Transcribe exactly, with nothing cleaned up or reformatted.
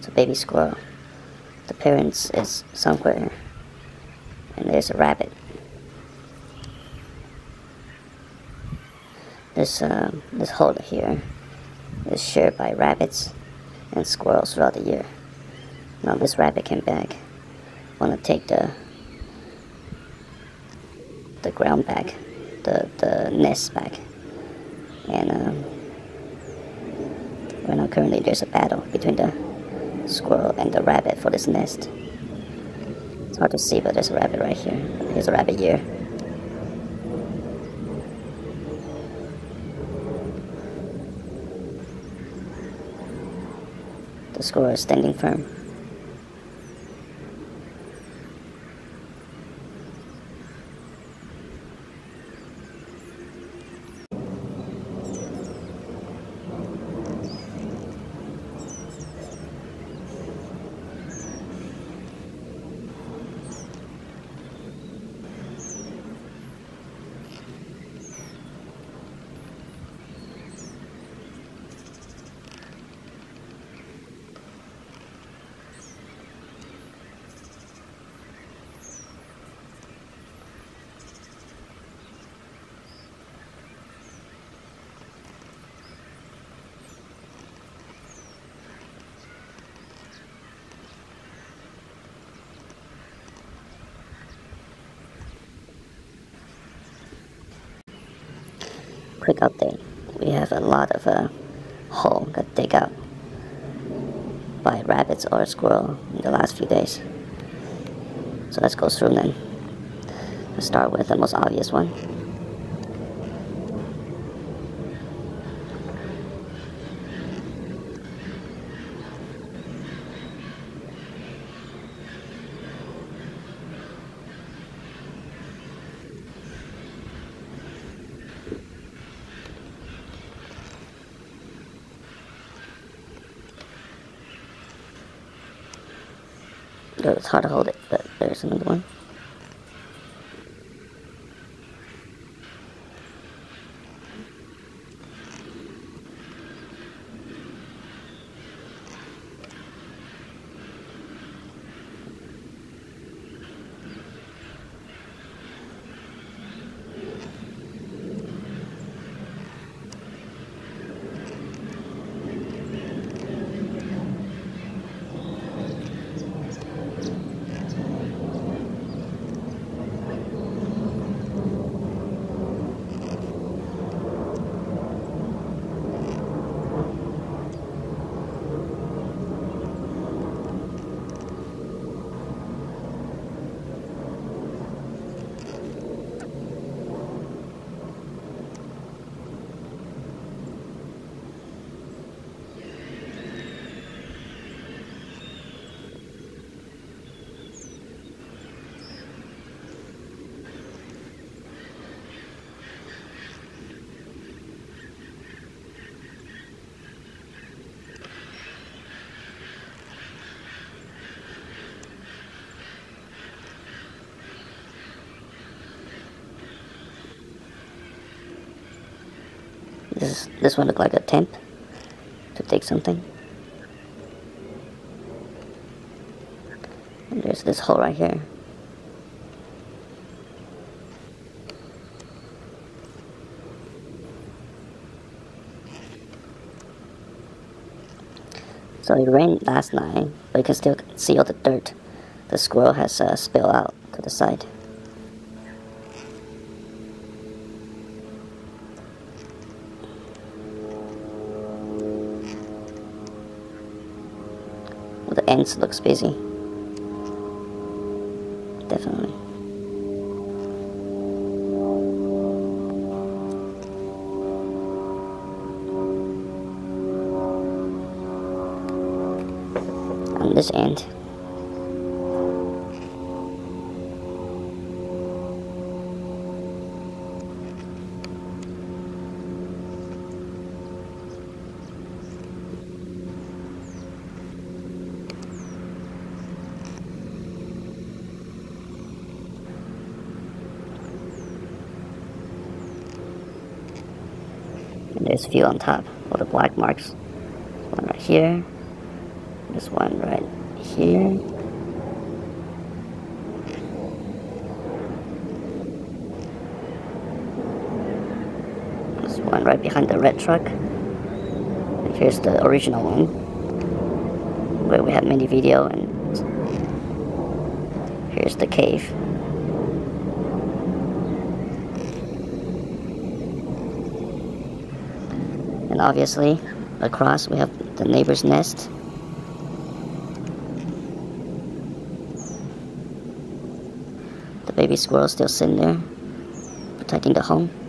It's a baby squirrel. The parents is somewhere, and there's a rabbit. This uh, this hole here is shared by rabbits and squirrels throughout the year. Now this rabbit came back, want to take the the ground back, the the nest back, and um, right now currently there's a battle between the squirrel and the rabbit for this nest. It's hard to see, but there's a rabbit right here. Here's a rabbit ear. The squirrel is standing firm. Quick update. We have a lot of uh, hole got dig out by rabbits or squirrel in the last few days. So let's go through them. Let's start with the most obvious one. It's hard to hold it, but there's another one. This, this one looked like a tent to take something. And there's this hole right here. So it rained last night, but you can still see all the dirt the squirrel has uh, spilled out to the side. Well, the ends looks busy. Definitely. On this end. And there's a few on top, all the black marks. One right here, There's one right here. There's one right behind the red truck. And here's the original one, where we have mini video, and here's the cave. And obviously, across we have the neighbor's nest. The baby squirrel still sitting there, protecting the home.